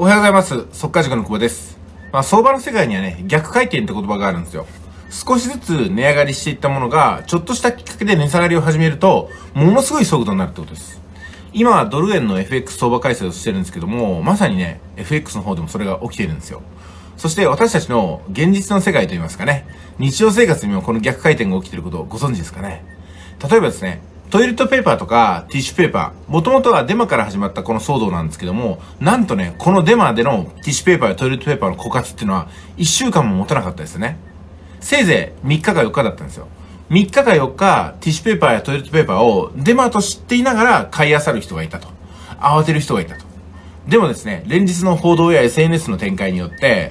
おはようございます。速稼塾の久保です。相場の世界にはね、逆回転って言葉があるんですよ。少しずつ値上がりしていったものが、ちょっとしたきっかけで値下がりを始めると、ものすごい速度になるってことです。今はドル円の FX 相場解説をしてるんですけども、まさにね、FX の方でもそれが起きているんですよ。そして私たちの現実の世界といいますかね、日常生活にもこの逆回転が起きていることをご存知ですかね。例えばですね、トイレットペーパーとかティッシュペーパー、もともとはデマから始まったこの騒動なんですけども、なんとね、このデマでのティッシュペーパーやトイレットペーパーの枯渇っていうのは1週間も持たなかったですよね。せいぜい3日か4日だったんですよ。3日か4日、ティッシュペーパーやトイレットペーパーをデマと知っていながら買い漁る人がいたと。慌てる人がいたと。でもですね、連日の報道や SNS の展開によって、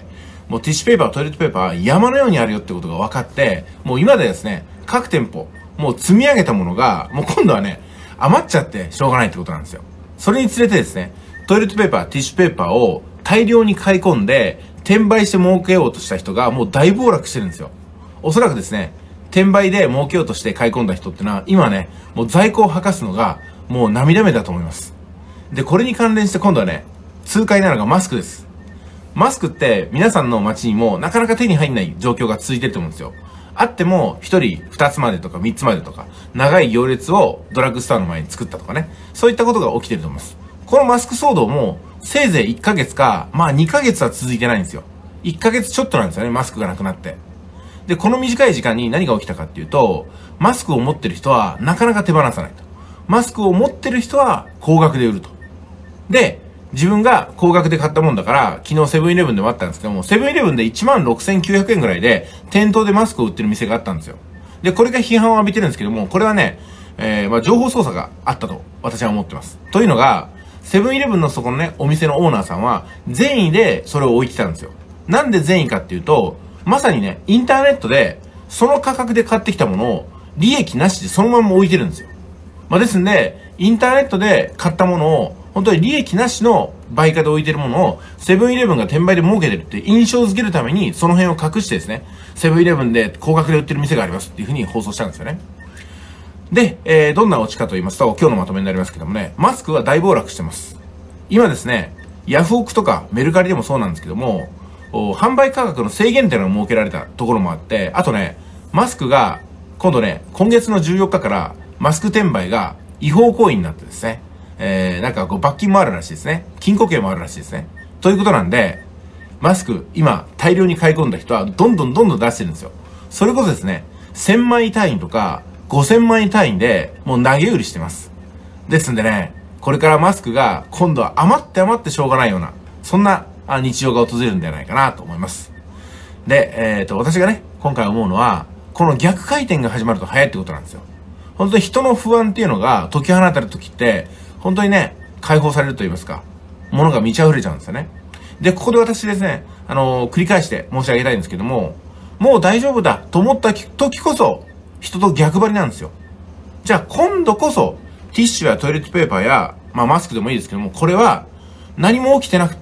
もうティッシュペーパー、トイレットペーパーは山のようにあるよってことが分かって、もう今でですね、各店舗、もう積み上げたものが、もう今度はね、余っちゃってしょうがないってことなんですよ。それにつれてですね、トイレットペーパー、ティッシュペーパーを大量に買い込んで、転売して儲けようとした人がもう大暴落してるんですよ。おそらくですね、転売で儲けようとして買い込んだ人ってのは、今ね、もう在庫を吐かすのが、もう涙目だと思います。で、これに関連して今度はね、痛快なのがマスクです。マスクって皆さんの街にもなかなか手に入んない状況が続いてると思うんですよ。あっても、1人2つまでとか3つまでとか、長い行列をドラッグストアの前に作ったとかね。そういったことが起きてると思います。このマスク騒動も、せいぜい1ヶ月か、2ヶ月は続いてないんですよ。1ヶ月ちょっとなんですよね、マスクがなくなって。で、この短い時間に何が起きたかっていうと、マスクを持ってる人はなかなか手放さないと。マスクを持ってる人は高額で売ると。で、自分が高額で買ったもんだから、昨日セブンイレブンでもあったんですけども、セブンイレブンで16,900円ぐらいで、店頭でマスクを売ってる店があったんですよ。で、これが批判を浴びてるんですけども、これはね、情報操作があったと私は思ってます。というのが、セブンイレブンのそこのね、お店のオーナーさんは、善意でそれを置いてたんですよ。なんで善意かっていうと、まさにね、インターネットで、その価格で買ってきたものを、利益なしでそのまま置いてるんですよ。ですんで、インターネットで買ったものを、本当に利益なしの売価で置いてるものを、セブンイレブンが転売で儲けてるって印象づけるために、その辺を隠してですね、セブンイレブンで高額で売ってる店がありますっていう風に放送したんですよね。で、どんなオチかと言いますと、今日のまとめになりますけどもね、マスクは大暴落してます。今ですね、ヤフオクとかメルカリでもそうなんですけども、販売価格の制限っていうのが設けられたところもあって、あとね、マスクが、今度ね、今月の14日からマスク転売が違法行為になってですね、罰金もあるらしいですね。禁錮刑もあるらしいですね。ということなんで、マスク、今、大量に買い込んだ人は、どんどん出してるんですよ。それこそですね、1000万円単位とか、5000万円単位で、もう投げ売りしてます。ですんでね、これからマスクが、今度は余ってしょうがないような、そんな日常が訪れるんじゃないかなと思います。で、私がね、今回思うのは、この逆回転が始まると早いってことなんですよ。本当に人の不安っていうのが解き放たれる時って、本当にね、解放されると言いますか、ものが満ち溢れちゃうんですよね。で、ここで私ですね、繰り返して申し上げたいんですけども、もう大丈夫だと思った時こそ、人と逆張りなんですよ。じゃあ今度こそ、ティッシュやトイレットペーパーや、マスクでもいいですけども、これは何も起きてなくって、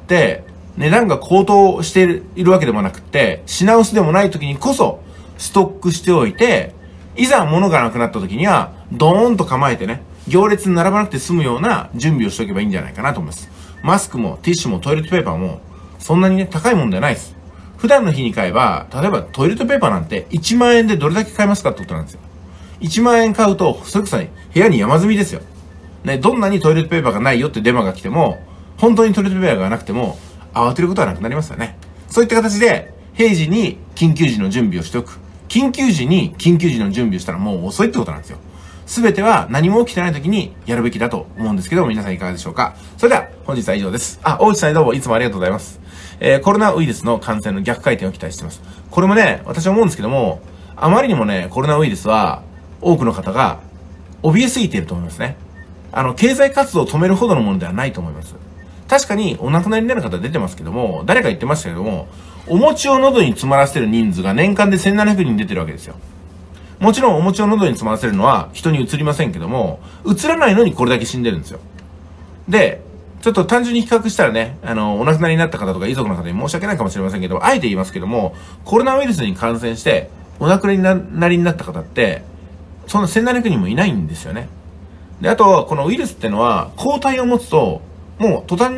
値段が高騰しているわけでもなくって、品薄でもない時にこそ、ストックしておいて、いざ物がなくなった時には、ドーンと構えてね、行列に並ばなくて済むような準備をしておけばいいんじゃないかなと思います。マスクもティッシュもトイレットペーパーもそんなにね、高いもんじゃないです。普段の日に買えば、例えばトイレットペーパーなんて1万円でどれだけ買えますかってことなんですよ。1万円買うと、それこそね、部屋に山積みですよ。ね、どんなにトイレットペーパーがないよってデマが来ても、本当にトイレットペーパーがなくても、慌てることはなくなりますよね。そういった形で、平時に緊急時の準備をしておく。緊急時に緊急時の準備をしたらもう遅いってことなんですよ。すべては何も起きてない時にやるべきだと思うんですけども、皆さんいかがでしょうか。それでは、本日は以上です。大内さんどうもいつもありがとうございます。コロナウイルスの感染の逆回転を期待しています。これもね、私は思うんですけども、あまりにもね、コロナウイルスは、多くの方が、怯えすぎていると思いますね。経済活動を止めるほどのものではないと思います。確かに、お亡くなりになる方出てますけども、誰か言ってましたけども、お餅を喉に詰まらせてる人数が年間で1700人出てるわけですよ。もちろんお餅を喉に詰まらせるのは人に移りませんけども、移らないのにこれだけ死んでるんですよ。で、ちょっと単純に比較したらね、お亡くなりになった方とか遺族の方に申し訳ないかもしれませんけど、あえて言いますけども、コロナウイルスに感染して、お亡くなりになった方って、そんな1700人もいないんですよね。で、あと、このウイルスってのは、抗体を持つと、もう途端に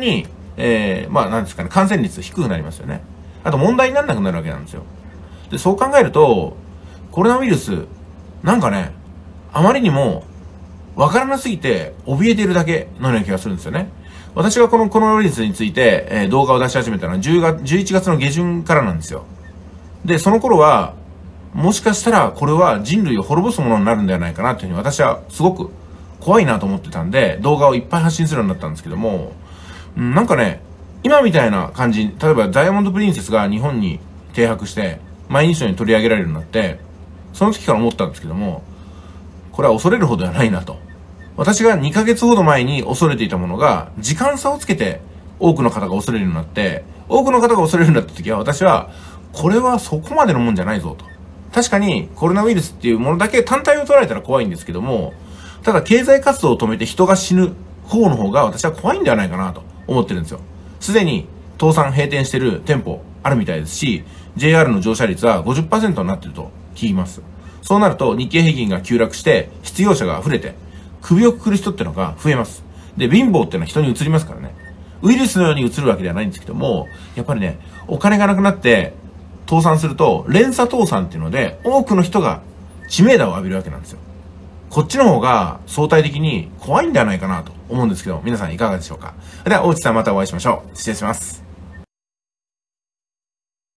まあなんですかね、感染率低くなりますよね。あと問題にならなくなるわけなんですよ。で、そう考えると、コロナウイルス、なんかね、あまりにも、わからなすぎて、怯えているだけのような気がするんですよね。私がこのコロナウイルスについて、動画を出し始めたのは11月の下旬からなんですよ。で、その頃は、もしかしたらこれは人類を滅ぼすものになるんではないかなというふうに私はすごく怖いなと思ってたんで、動画をいっぱい発信するようになったんですけども、なんかね、今みたいな感じ、例えばダイヤモンドプリンセスが日本に停泊して、毎日のように取り上げられるようになって、その時から思ったんですけども、これは恐れるほどではないなと。私が2ヶ月ほど前に恐れていたものが、時間差をつけて多くの方が恐れるようになって、多くの方が恐れるようになった時は私は、これはそこまでのもんじゃないぞと。確かにコロナウイルスっていうものだけ単体を捉えたら怖いんですけども、ただ経済活動を止めて人が死ぬ方の方が私は怖いんではないかなと思ってるんですよ。すでに倒産閉店してる店舗あるみたいですし、JR の乗車率は 50% になってると聞きます。そうなると日経平均が急落して失業者が溢れて首をくくる人ってのが増えます。で、貧乏ってのは人に移りますからね。ウイルスのように移るわけではないんですけども、やっぱりね、お金がなくなって倒産すると連鎖倒産っていうので多くの人が知名度を浴びるわけなんですよ。こっちの方が相対的に怖いんではないかなと思うんですけど、皆さんいかがでしょうか。では、大内さんまたお会いしましょう。失礼します。